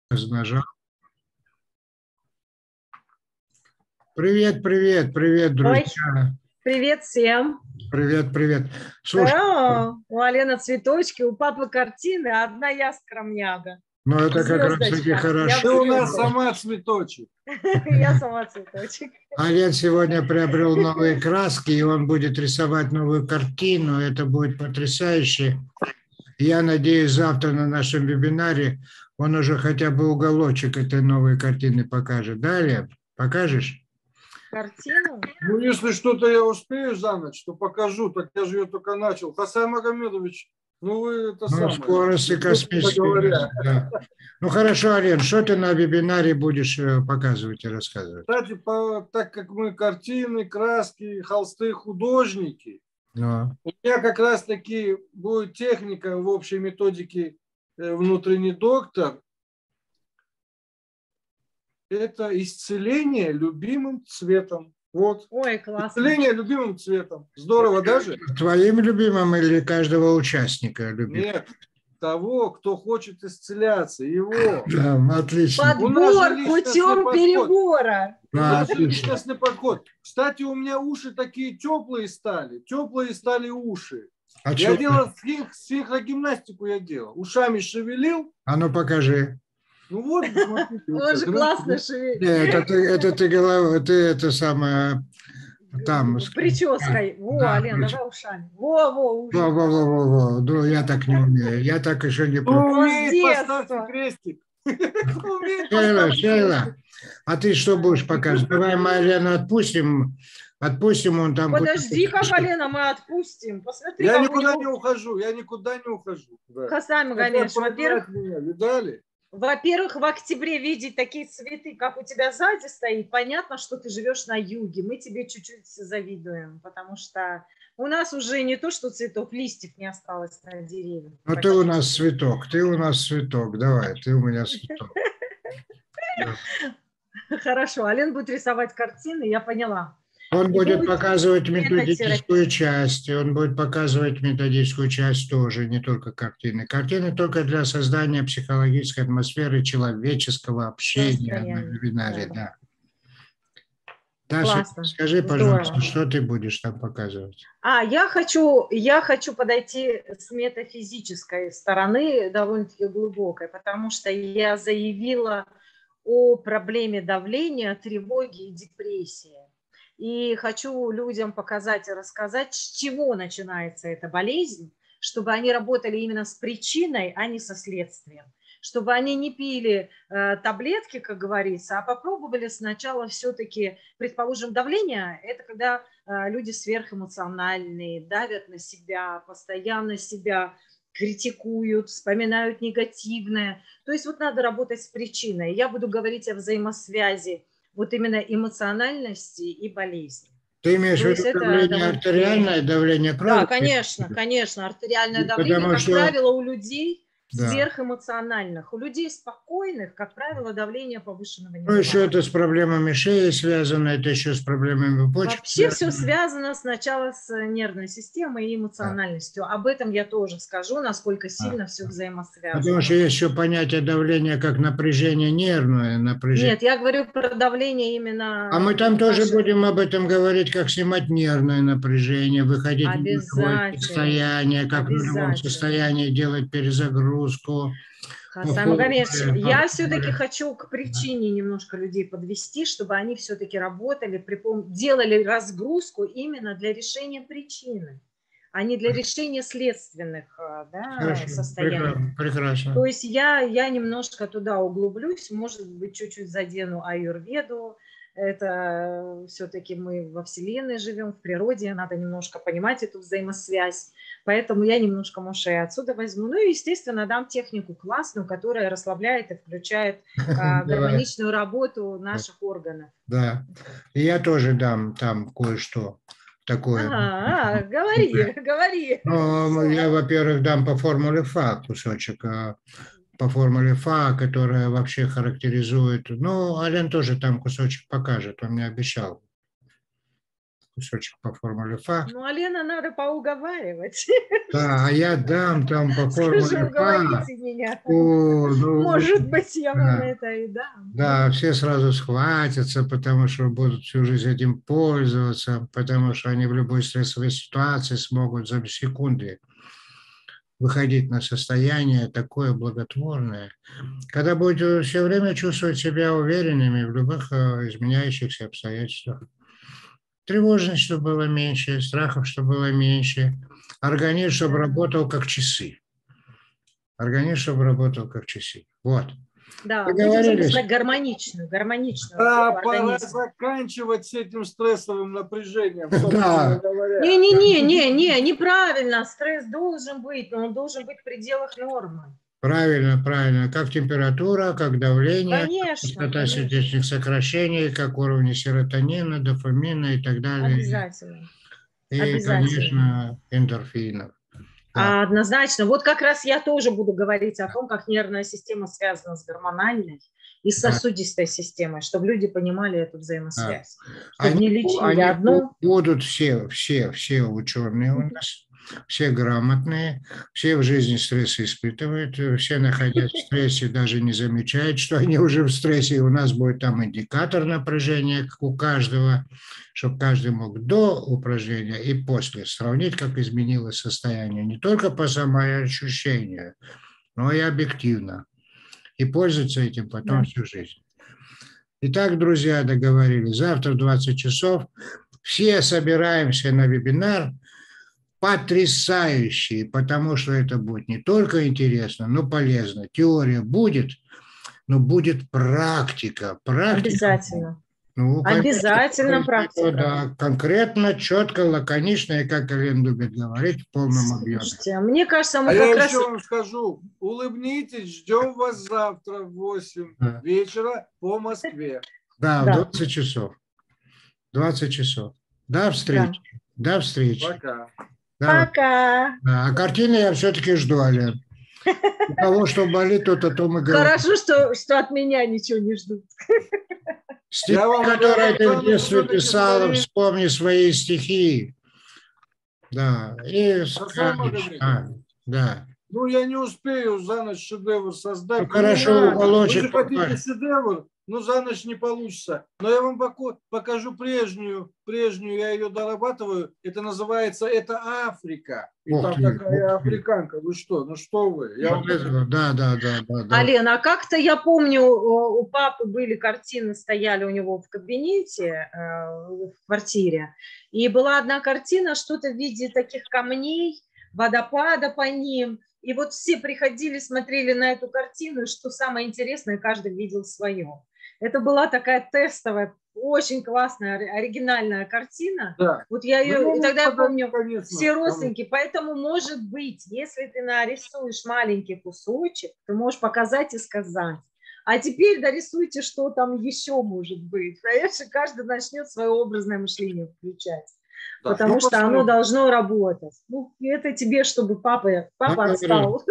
Нажал. Привет, привет, привет, друзья. Ой, привет всем. Привет, привет. Слушай, У Алены цветочки, у папы картины, а одна я скромняга. ну это как раз таки Звездочка. хорошо. Ты у нас сама цветочек. Я сама цветочек. Ален сегодня приобрел новые краски, и он будет рисовать новую картину. Это будет потрясающе. Я надеюсь, завтра на нашем вебинаре он уже хотя бы уголочек этой новой картины покажет. Далее, покажешь? Картину? Ну, если что-то я успею за ночь, то покажу. Так я же ее только начал. Хасан Магомедович, ну вы это самое. Скорости космические. Да. Ну хорошо, Ален, что ты на вебинаре будешь показывать и рассказывать? Кстати, так как мы картины, краски, холсты, художники, Но. у меня как раз таки будет техника в общей методике «Внутренний доктор». Это исцеление любимым цветом. Вот. Ой, классно. Исцеление любимым цветом. Здорово даже? Твоим любимым или каждого участника любимым? Нет, того, кто хочет исцеляться. Его. Да, отлично. Подбор путем перебора. Да, личностный подход. Кстати, у меня уши такие теплые стали уши. А я делал психогимнастику, я делал. Ушами шевелил. А ну покажи. Ну вот, смотрите. Он же классно шевелит. Это ты голова, ты это самое там. Прической. Во, да, Ален, давай ушами. Во, уши. Во. Ну, я так не умею. Я так еще не умеет, поставьте крестик. Шейла, а ты что будешь показывать? Давай мы Алену отпустим, он там... Подожди-ка, Алена, мы отпустим. Посмотри, я никуда не ухожу. Да. Хасан Магомедович, во-первых... Видали? Во-первых, в октябре видеть такие цветы, как у тебя сзади стоит, понятно, что ты живешь на юге. Мы тебе чуть-чуть завидуем, потому что у нас уже не то, что цветов, листьев не осталось на деревьях. Ну ты у нас цветок, давай, ты у меня цветок. Хорошо, Ален будет рисовать картины, я поняла. Он будет показывать методическую часть, тоже, не только картины. Картины только для создания психологической атмосферы человеческого общения на вебинаре. Да. Даша, скажи, пожалуйста, что ты будешь там показывать? Я хочу подойти с метафизической стороны, довольно-таки глубокой, потому что я заявила о проблеме давления, тревоги и депрессии. И хочу людям показать и рассказать, с чего начинается эта болезнь, чтобы они работали именно с причиной, а не со следствием. Чтобы они не пили таблетки, как говорится, а попробовали сначала все-таки, предположим, давление – это когда люди сверхэмоциональные, давят на себя, постоянно себя критикуют, вспоминают негативное. То есть вот надо работать с причиной. Я буду говорить о взаимосвязи вот именно эмоциональности и болезни. Ты имеешь в виду давление артериальное, давление крови? Да, конечно. Артериальное давление, как правило, у людей сверхэмоциональных. У людей спокойных, как правило, давление повышенного не бывает. Ну, еще это с проблемами шеи связано, это еще с проблемами почек. Вообще все связано сначала с нервной системой и эмоциональностью. Об этом я тоже скажу, насколько сильно все взаимосвязано. Потому что есть еще понятие давления как напряжение нервное. Напряжение. Нет, я говорю про давление именно... А мы там тоже будем об этом говорить, как снимать нервное напряжение, выходить в нулевое состояние, как в нулевом состоянии делать перезагрузку. Хасан Магомедович, я все-таки хочу к причине немножко людей подвести, чтобы они все-таки работали, делали разгрузку именно для решения причины, а не для решения следственных состояний. Прекрасно. То есть я немножко туда углублюсь, может быть, чуть-чуть задену аюрведу. Это все-таки мы во Вселенной живем, в природе, надо немножко понимать эту взаимосвязь. Поэтому я немножко, может, и отсюда возьму. Ну и, естественно, дам технику классную, которая расслабляет и включает гармоничную работу наших органов. Да, и я тоже дам там кое-что такое. Говори. Ну, я, во-первых, дам по формуле ФА кусочек. По формуле ФА, которая вообще характеризует... Ну, Ален тоже там кусочек покажет, он мне обещал. кусочек по формуле ФА. Ну, а Лена надо поуговаривать. Да, а я дам там по Скажи, формуле ФА. уговорите меня. Ну, Может быть, я вам да. это и дам. Да, все сразу схватятся, потому что будут всю жизнь этим пользоваться, потому что они в любой стрессовой ситуации смогут за секунды выходить на состояние такое благотворное, когда будете все время чувствовать себя уверенными в любых изменяющихся обстоятельствах. Тревожность, чтобы было меньше, страхов, чтобы было меньше, организм, чтобы работал как часы. Организм, чтобы работал как часы. Вот. Да, будем записывать гармоничную Да, пора заканчивать с этим стрессовым напряжением, Да. говоря. Не, неправильно. Стресс должен быть, но он должен быть в пределах нормы. Правильно. Как температура, как давление, частота Конечно. сердечных сокращений, как уровни серотонина, дофамина и так далее. Обязательно. И, конечно, эндорфинов. Да. Однозначно. Вот как раз я тоже буду говорить о том, как нервная система связана с гормональной и сосудистой системой, чтобы люди понимали эту взаимосвязь. Чтобы не лечили одно. Будут все ученые у нас, все грамотные, все в жизни стресс испытывают, все, находясь в стрессе, даже не замечают, что они уже в стрессе, и у нас будет там индикатор напряжения, как у каждого, чтобы каждый мог до упражнения и после сравнить, как изменилось состояние, не только по самоощущению, но и объективно, и пользоваться этим потом всю жизнь. Итак, друзья, договорились, завтра в 20 часов все собираемся на вебинар, потрясающий, потому что это будет не только интересно, но полезно. Теория будет, но будет практика. Обязательно. Ну, обязательно практика. Да, конкретно, четко, лаконично, и, как Елена любит говорить, в полном объеме. Слушайте, мне кажется, мы я еще вам скажу, улыбнитесь, ждем вас завтра в 8 вечера по Москве. Да, в 20 часов. 20 часов. До встречи. Да. До встречи. Пока. Давай. Пока. Да, а картины я все-таки жду, Ален. У того, что болит, то мы говорим. Хорошо, что от меня ничего не ждут. Стихи, которые ты в детстве писал, вспомни свои стихи. Да, и скажешь. Да. Ну, я не успею за ночь шедевр создать. Ну, хорошо, уголочек. Вы же хотите шедевр, но за ночь не получится. Но я вам покажу прежнюю, я ее дорабатываю. Это называется «Это Африка». И там такая африканка. Вы что? Ну что вы? Да. Алена, а как-то я помню, у папы были картины, стояли у него в кабинете, в квартире. И была одна картина, что-то в виде таких камней, водопада по ним. И вот все приходили, смотрели на эту картину, и что самое интересное, каждый видел свое. Это была такая тестовая, очень классная, оригинальная картина. Да. Вот я ее, и тогда я помню, все родственники. Поэтому, может быть, если ты нарисуешь маленький кусочек, ты можешь показать и сказать. А теперь дорисуйте, что там еще может быть. Конечно, каждый начнет свое образное мышление включать. Да, потому что оно должно работать. Ну, это тебе, чтобы папа отстал.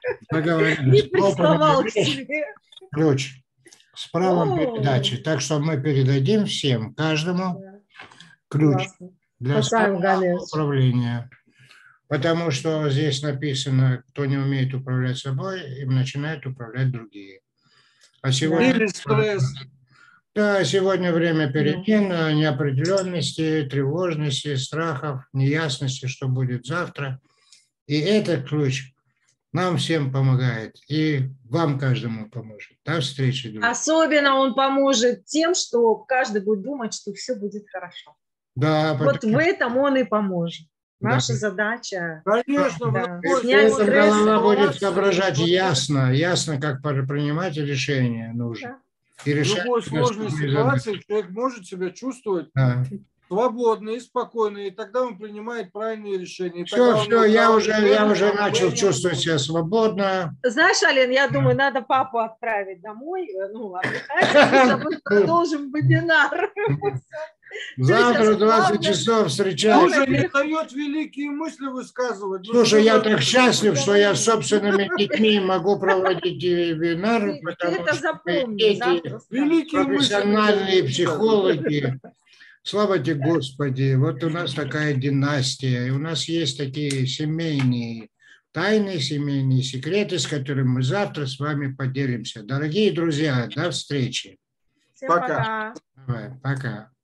Не приставал к себе. Ключ с правом передачи. Так что мы передадим всем, каждому ключ для управления. Потому что здесь написано, кто не умеет управлять собой, им начинают управлять другие. А сегодня... Или стресс. Да, сегодня время перемен, неопределенности, тревожности, страхов, неясности, что будет завтра. И этот ключ нам всем помогает, и вам каждому поможет. До встречи, друзья. Особенно он поможет тем, что каждый будет думать, что все будет хорошо. Да, вот в этом он и поможет. Наша задача. Конечно, снять стресс. Голова будет соображать ясно, как принимать решения нужно. В любой сложной ситуации человек может себя чувствовать свободно и спокойно, и тогда он принимает правильные решения. Все, я уже начал чувствовать себя свободно. Знаешь, Ален, я думаю, надо папу отправить домой, отдыхать, мы продолжим вебинар. Завтра в 20 часов встречаемся. Слушай, не дает великие мысли высказывать. Слушай, я так счастлив, что я с собственными детьми могу проводить вебинар, потому что дети профессиональные психологи, Слава тебе, Господи, вот у нас такая династия, и у нас есть такие семейные тайны, семейные секреты, с которыми мы завтра с вами поделимся. Дорогие друзья, до встречи. Всем Пока. пока. Давай, пока.